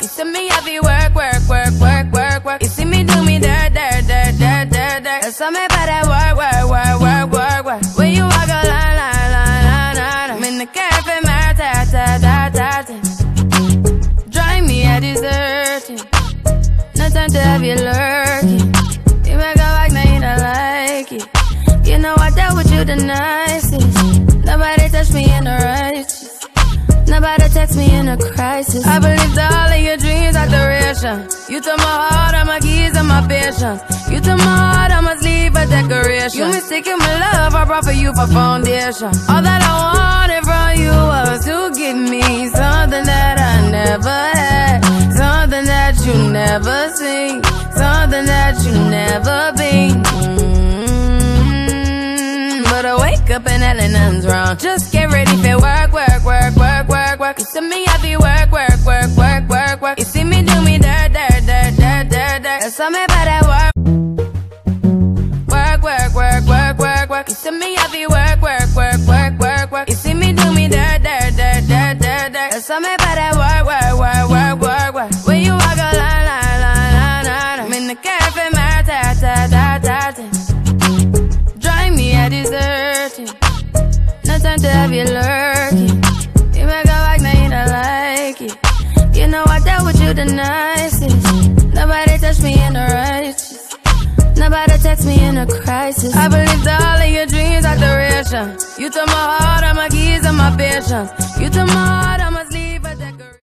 You see me heavy work, work, work, work, work, work. You see me do me dirt, dirt, dirt, dirt, dirt, dirt. That's all me about that work, work, work, work, work, work. When you walk a line, line, line, line, line, I'm in the cafe, my ta, ta, ta, ta, ta. Drive me a deserting. No time to have you lurking. You make a like, now you don't like it. You know I dealt with you the nicest. Nobody touched me in the righteous. Nobody text me in a crisis. I believed all of your dreams are duration. You took my heart, all my keys, and my patience. You took my heart, I must leave a decoration. You mistaken my love, I brought for you for foundation. All that I wanted from you was to give me something that I never had, something that you never seen, something that you never been. But I wake up and hell nothing's wrong. Just get ready for work, work, work, work, work, work. You see me happy work, work, work, work, work, work. You see me do me dirt, dirt, dirt, dirt, dirt, dirt. That's all me about that work. Work, work, work, work, work, work. You see me happy work, work, work, work, work, work. You see me do me dirt, dirt, dirt, dirt, dirt, dirt. That's all me about that work, work, work, work, work, work. When you walk a line, line, line, line, line, I'm in the cafe, my ta, ta, ta, ta, ta. Drive me a deserting. No time to have you lurking. You make a like, now you don't like it. You know I dealt with you the nicest. Nobody touched me in the righteous. Nobody text me in a crisis. I believed all of your dreams are duration. You took my heart, all my keys, and my patience. You took my heart, all my